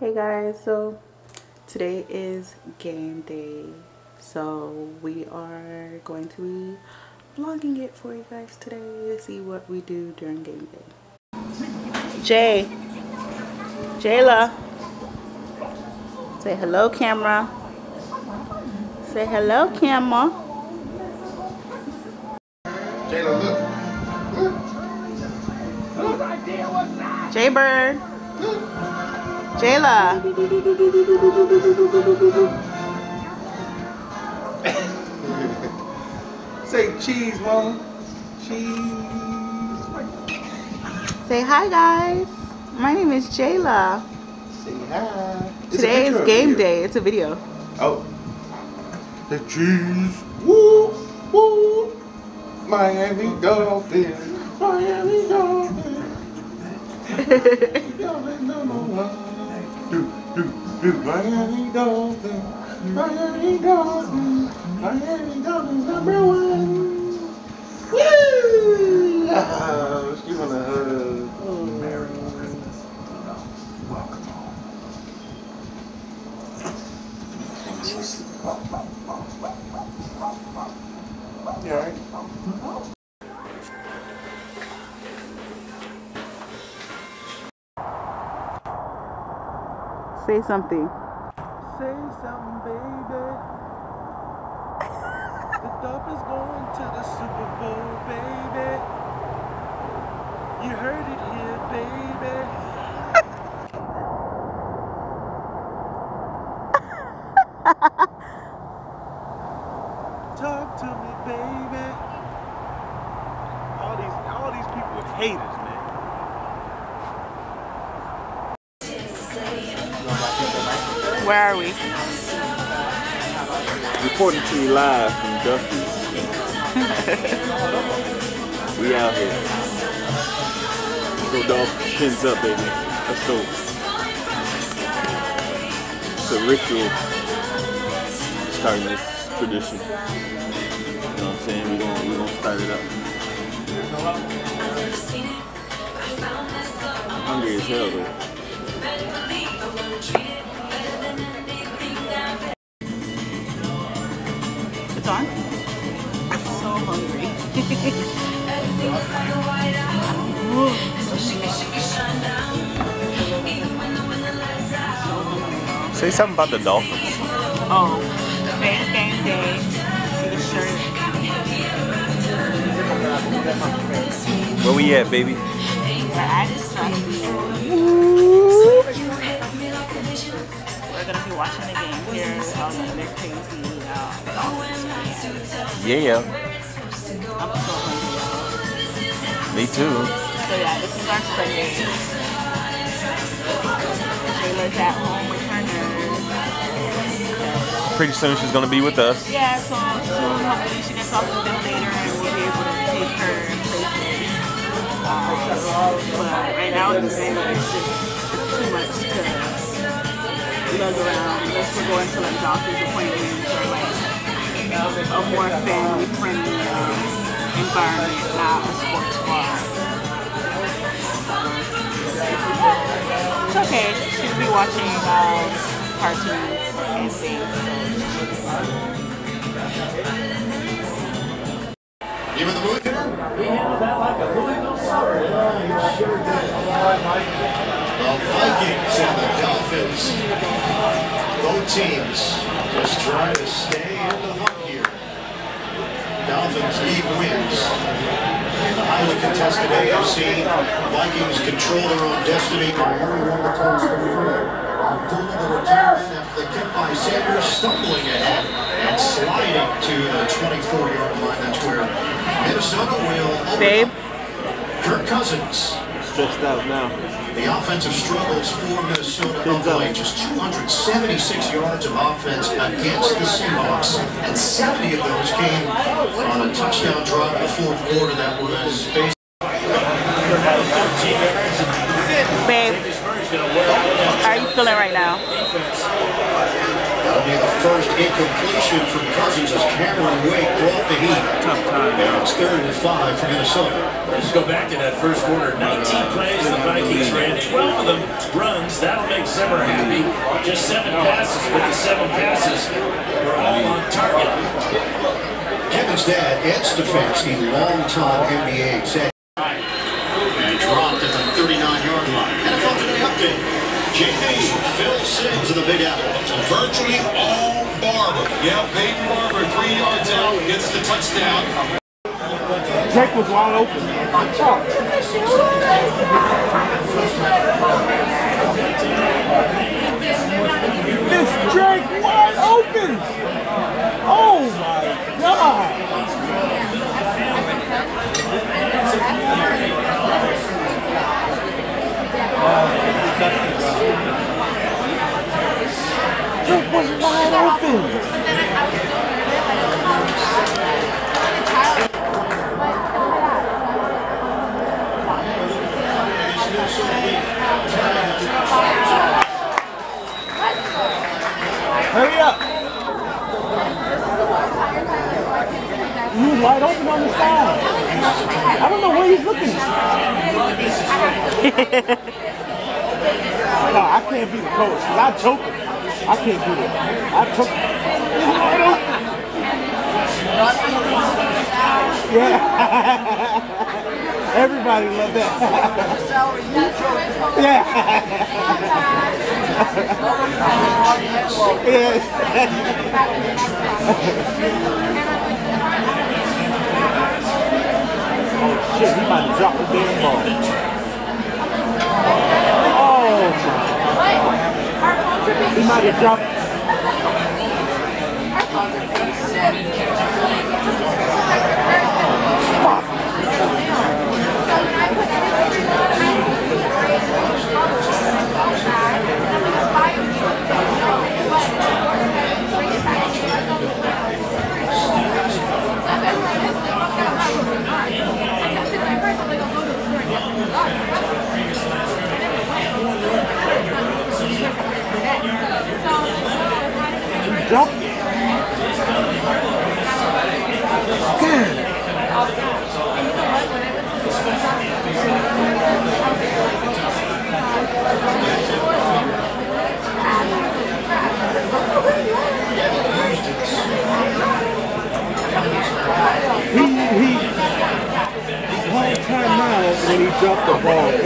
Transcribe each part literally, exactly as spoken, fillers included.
Hey guys, so today is game day, so we are going to be vlogging it for you guys today to see what we do during game day. Jay, Jayla, say hello camera, say hello camera. Jayla, look, look. Jaybird, Jayla. Say cheese, mama. Cheese. Say hi guys. My name is Jayla. Say hi. Today is game day. It's a video. Oh. The cheese. Woo, woo. Miami Dolphins. Miami Dolphins. Dolphins number one. Do, do, do. Miami Dolphins. Miami Dolphins. Miami Dolphins number one. Woo! Oh, she wanna hug. Oh. Merry Christmas. Welcome home. You alright? Say something. Say something, baby. The Dolphins going to the Super Bowl, baby. You heard it here, baby. Talk to me, baby. All these, all these people are haters, man. Where are we? Reporting to you live from Dolphins. We out here. Let's go Dolphins. Chins up, baby. Let's go. It's a ritual. Starting this tradition. You know what I'm saying? We're gonna, we're gonna start it up. I'm hungry as hell, though. It's on? I'm so hungry. Say something about the Dolphins. Oh, today's game day. See the shirt. Where we at, baby? We're at We're gonna be watching the game here on the crazy uh, Dolphins. Yeah. I'm so hungry. Me too. So yeah, this is our Sunday. Jayla's at home with her nurse. Pretty soon she's gonna be with us. Yeah, so soon hopefully she gets off a bit later and we'll be able to take her places. Uh, but right now it's just too much to lug around unless we're going to like doctor's appointments or like a more family friendly um, environment, not a sports bar. It's okay. She'll be watching um, cartoons and things. You in the mood? We handled that like a Louisville soccer. Yeah, you sure did. The Vikings and the Dolphins. Both teams just trying to stay in the hunt here. Dolphins need wins. In the highly contested A F C, Vikings control their own destiny. Abdullah the return after the kick by Sanders, stumbling ahead and sliding to the twenty-four yard line. That's where Minnesota will. Babe. Kirk Cousins. Stressed out now. The offensive struggles for Minnesota of late. Just two hundred seventy-six yards of offense against the Seahawks, and seventy of those came on a touchdown drive in the fourth quarter that was based. Babe, how are you feeling right now? That'll be the first incompletion from Cousins as Cameron Wake brought the heat. Tough time. And it's third and five for Minnesota. Let's go back to that first quarter. nineteen plays the Vikings ran, twelve of them runs. That'll make Zimmer happy. Just seven passes, but the seven passes were all on target. Kevin's dad, Ed Stefanski, longtime N B A executive. And dropped at the thirty-nine-yard line. N F L Today update. J B, Phil Simms in the Big Apple. Virtually all Barber. Yeah, Peyton Barber, three yards out, gets the touchdown. Drake was wide open. This Drake wide open. Oh my God. Drake was wide open. Hurry up. He was wide open on the side. I don't know where he's looking. No, I can't be the coach because I choke him. I can't do that. I choke him. He's wide open. Yeah. Everybody loved that. Yeah. Yeah. Oh shit, he might have dropped the damn ball. Oh my. He might have dropped. Fuck. Jump. God. He, he, one time out when he dropped the ball. God.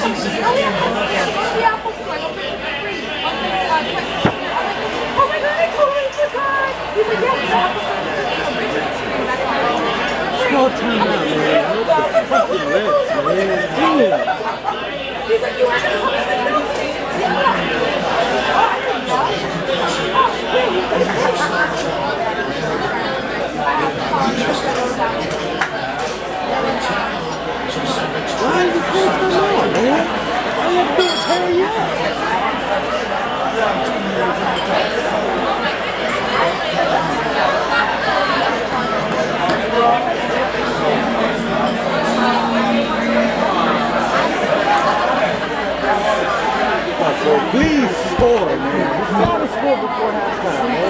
No time out, man. What the fucking lips, man? Damn. He's like, you are going to come in and don't see it. Why is it still time out, man? All you have to do is hurry up. Please score, man. You gotta score before halftime, man.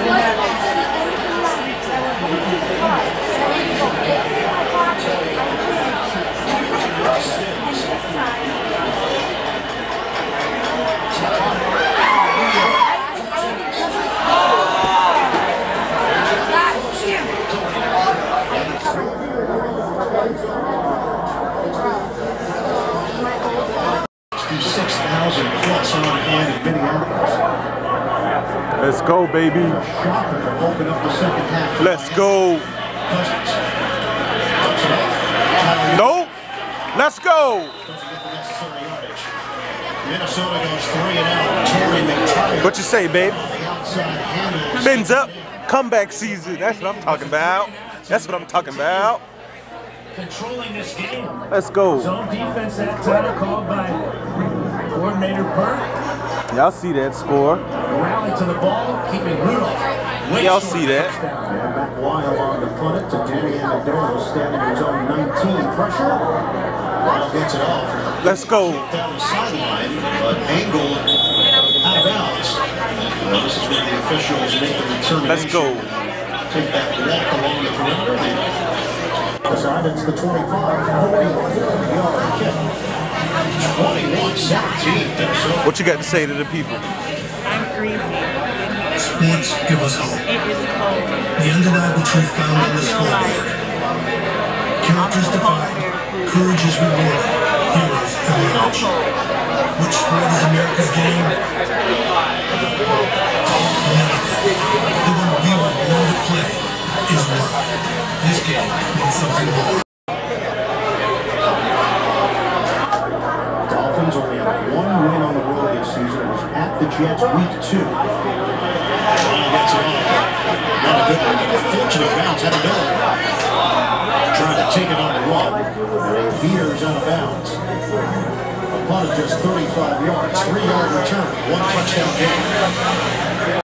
six thousand plus on hand in Minneapolis. Let's go, baby. Shocker to open up the second half. Let's go. No. Let's go. Minnesota goes three and out. Torrey McTaggart. What you say, babe? Fins up. Comeback season. That's what I'm talking about. That's what I'm talking about. Controlling this game. Let's go. Zone defense that time called by coordinator Burke. Y'all see that score. Rally to the ball, keeping Rudolph. Y'all see that. Back Lyle on the punt it to Danny Amendola standing in zone nineteen. Pressure. Lyle gets it off. Let's go. Down the sideline, but Angle out of bounds. this is where the officials make the determination. Let's go. Take that walk along the perimeter. Aside, it's the twenty-five, forty-yard kick. twenty-one seventeen. What you got to say to the people? I'm greasy. Sports give us hope. It is cold. The undeniable truth found I on the feel like scoreboard. Characters defined, courage is rewarded, heroes acknowledged. Which sport is America's game? None of them. The one we were born to play is one. This game means something more. Dolphins only have one win on the road this season. It was at the Jets week two. Brown gets it on. Not a good one. Fortunate bounce out of Miller. Trying to take it on the run. And he veers out of bounds. A punt of just thirty-five yards. Three-yard return. One touchdown game.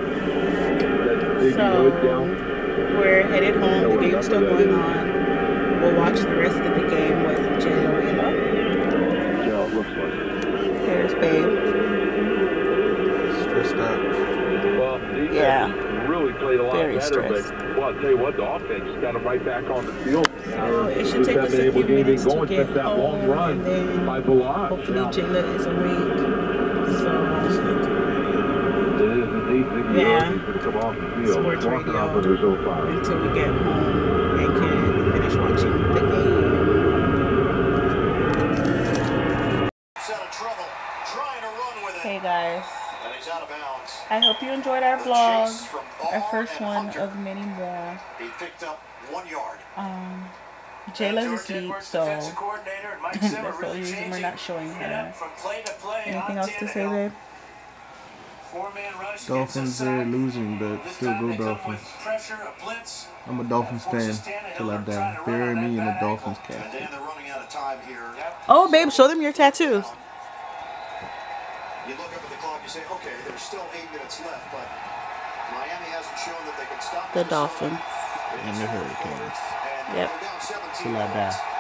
So, we're headed home. The game's still going on. We'll watch the rest of the game with J-Lo and Lo. Yeah, it looks like. Here's Babe. Stressed out. Well, defense Yeah. really played a lot Very better, stressed. but well, I'll tell you what, the offense got them right back on the field. So it should Just take haven't us been a able few to get minutes anything to going get since that home, long run and then by Balazs. hopefully Now, Jayla is awake. it is indeed big Yeah. yards to come off the field. Sports Walking radio off under so far. until we get home and can finish watching the game. Out of trouble. Trying to run with it. Hey guys, And he's out of bounds. I hope you enjoyed our The vlog, chase from our Ball first and one Hunter. of many more. He picked up one yard. Um, Jayla's asleep, so that's the only reason we're not showing her. Anything else to say, babe? Dolphins are losing, but still go Dolphins. I'm a Dolphins fan till I die. Bury me in a Dolphins And casket. Dan, they're running out of time here. Oh, babe, show them your tattoos. You look up at the clock, you say, okay, there's still eight minutes left, but Miami hasn't shown that they can stop The Minnesota. Dolphins. And the Hurricanes. And Yep. they're down seventeen Till I die. points.